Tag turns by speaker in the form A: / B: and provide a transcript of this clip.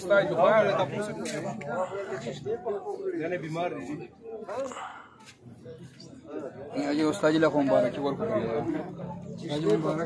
A: استاذ بخار تاسو نه بیمار دي
B: اجي استاد له کوم بارك ورکو اجي مبارک